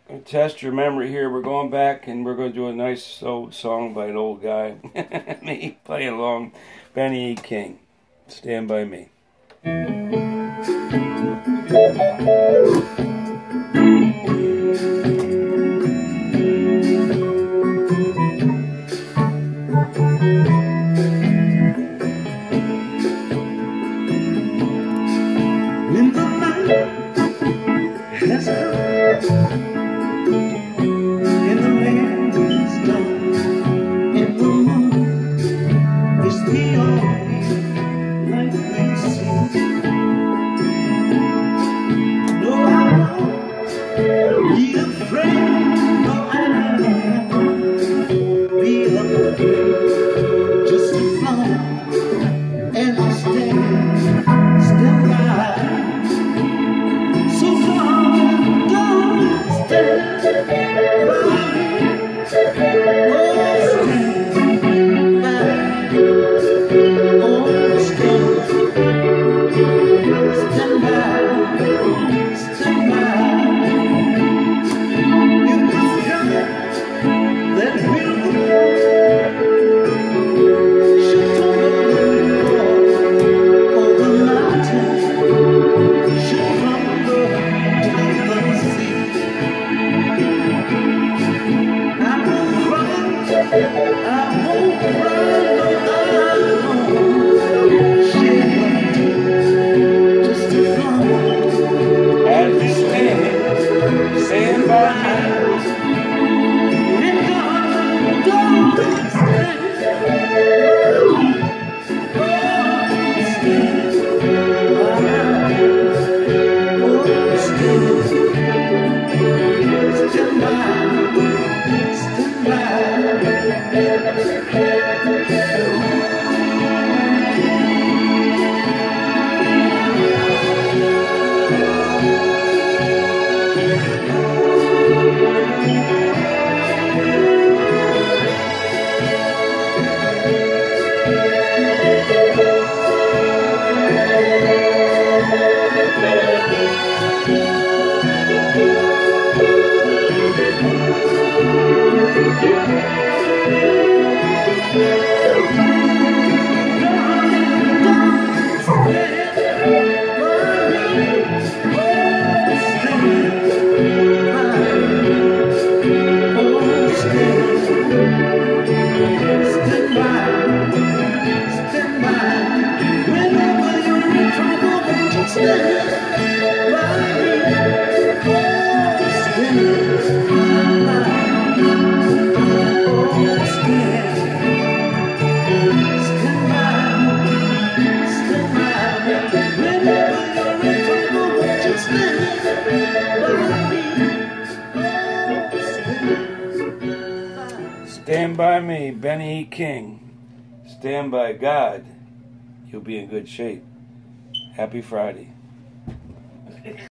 Test your memory here. We're going back and we're going to do a nice old song by an old guy. Me playing along. Benny E. King. Stand By Me. When the night has come and the land is gone and the moon is the only light we see, no, I won't be afraid, no, I won't be afraid, just as long as I stand by. So come, don't stand by me. Oh, stand by me. Oh, stand by me. Stand by me. In the sky that will should over the mountain, should crumble to the sea. I won't cry, no, I won't shed a tear, just as long As we stand by me. and don't stand by me. Oh, stand by me. Oh, stand by me. Stand by Stand by me, Benny E. King. Stand by God. You'll be in good shape. Happy Friday.